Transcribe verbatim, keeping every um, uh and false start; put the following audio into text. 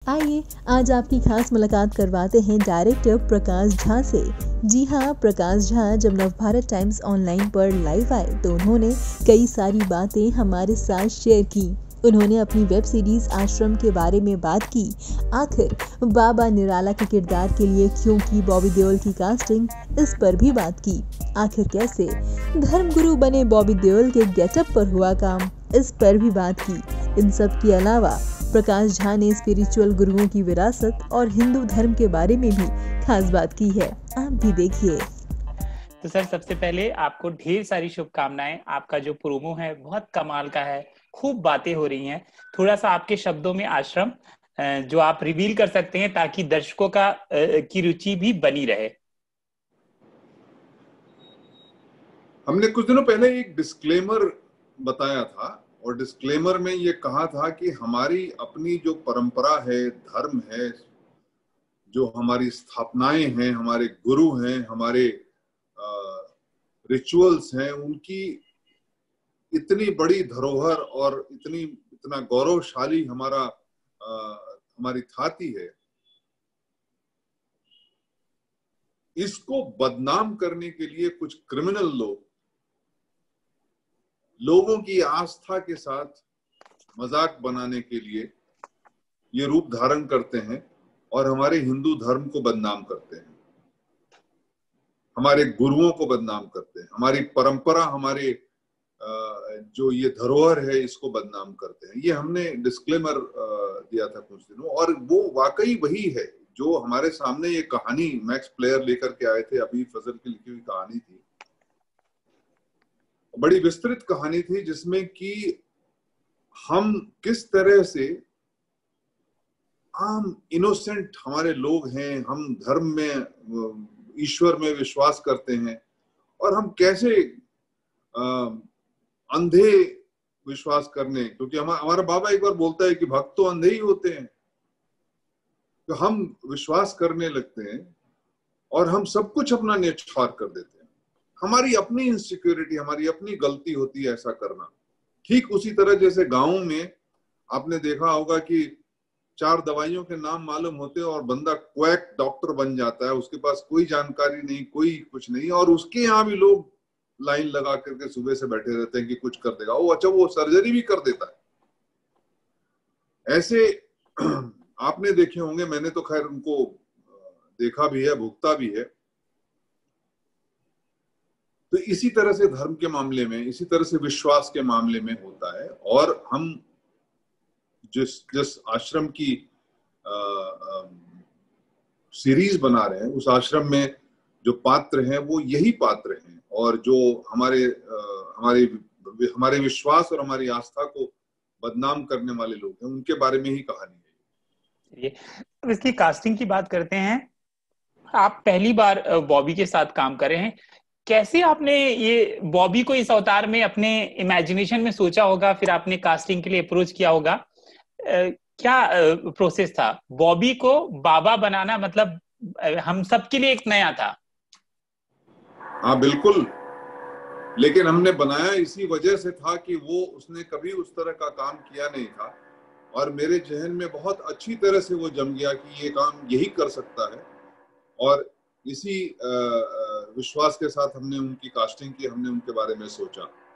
आइए आज आपकी खास मुलाकात करवाते हैं डायरेक्टर प्रकाश झा से। जी हाँ, प्रकाश झा जब नवभारत टाइम्स ऑनलाइन पर लाइव आए तो उन्होंने कई सारी बातें हमारे साथ शेयर की। उन्होंने अपनी वेब सीरीज आश्रम के बारे में बात की। आखिर बाबा निराला के किरदार के लिए क्यों की बॉबी देओल की कास्टिंग, इस पर भी बात की। आखिर कैसे धर्मगुरु बने बॉबी देओल के गेटअप पर हुआ काम, इस पर भी बात की। इन सब के अलावा प्रकाश झा ने स्पिरिचुअल गुरुओं की विरासत और हिंदू धर्म के बारे में भी खास बात की है, आप भी देखिए। तो सर, सबसे पहले आपको ढेर सारी शुभकामनाएं। आपका जो प्रोमो है बहुत कमाल का है, खूब बातें हो रही हैं। थोड़ा सा आपके शब्दों में आश्रम जो आप रिवील कर सकते हैं ताकि दर्शकों का की रुचि भी बनी रहे। हमने कुछ दिनों पहले एक डिस्क्लेमर बताया था और डिस्क्लेमर में ये कहा था कि हमारी अपनी जो परंपरा है, धर्म है, जो हमारी स्थापनाएं हैं, हमारे गुरु हैं, हमारे रिचुअल्स हैं, उनकी इतनी बड़ी धरोहर और इतनी इतना गौरवशाली हमारा आ, हमारी थाती है, इसको बदनाम करने के लिए कुछ क्रिमिनल लोग लोगों की आस्था के साथ मजाक बनाने के लिए ये रूप धारण करते हैं और हमारे हिंदू धर्म को बदनाम करते हैं, हमारे गुरुओं को बदनाम करते हैं, हमारी परंपरा, हमारे जो ये धरोहर है इसको बदनाम करते हैं। ये हमने डिस्क्लेमर दिया था कुछ दिनों, और वो वाकई वही है जो हमारे सामने ये कहानी मैक्स प्लेयर लेकर के आए थे। अभी फजल की लिखी हुई कहानी थी, बड़ी विस्तृत कहानी थी, जिसमें कि हम किस तरह से आम इनोसेंट हमारे लोग हैं, हम धर्म में, ईश्वर में विश्वास करते हैं, और हम कैसे आ, अंधे विश्वास करने, क्योंकि हमारा हमारा बाबा एक बार बोलता है कि भक्त तो अंधे ही होते हैं, तो हम विश्वास करने लगते हैं और हम सब कुछ अपना न्यौछावर कर देते हैं। हमारी अपनी इनसिक्योरिटी, हमारी अपनी गलती होती है ऐसा करना। ठीक उसी तरह जैसे गाँव में आपने देखा होगा कि चार दवाइयों के नाम मालूम होते हैं और बंदा क्वैक डॉक्टर बन जाता है, उसके पास कोई जानकारी नहीं, कोई कुछ नहीं, और उसके यहाँ भी लोग लाइन लगा करके सुबह से बैठे रहते हैं कि कुछ कर देगा वो। अच्छा, वो सर्जरी भी कर देता है। ऐसे आपने देखे होंगे, मैंने तो खैर उनको देखा भी है, भुगता भी है। तो इसी तरह से धर्म के मामले में, इसी तरह से विश्वास के मामले में होता है। और हम जिस जिस आश्रम की आ, आ, सीरीज बना रहे हैं, उस आश्रम में जो पात्र हैं वो यही पात्र हैं, और जो हमारे आ, हमारे हमारे विश्वास और हमारी आस्था को बदनाम करने वाले लोग हैं, उनके बारे में ही कहानी है ये। अब इसकी कास्टिंग की बात करते हैं। आप पहली बार बॉबी के साथ काम कर रहे हैं, कैसे आपने ये बॉबी को इस अवतार में अपने इमेजिनेशन में सोचा होगा, फिर आपने कास्टिंग के लिए अप्रोच किया होगा? Uh, क्या प्रोसेस uh, था? बॉबी को बाबा बनाना मतलब uh, हम सबके लिए एक नया था। हाँ बिल्कुल, लेकिन हमने बनाया इसी वजह से था कि वो उसने कभी उस तरह का काम किया नहीं था, और मेरे जहन में बहुत अच्छी तरह से वो जम गया कि ये काम यही कर सकता है। और इसी विश्वास के साथ हमने उनकी कास्टिंग की, हमने उनके बारे में सोचा।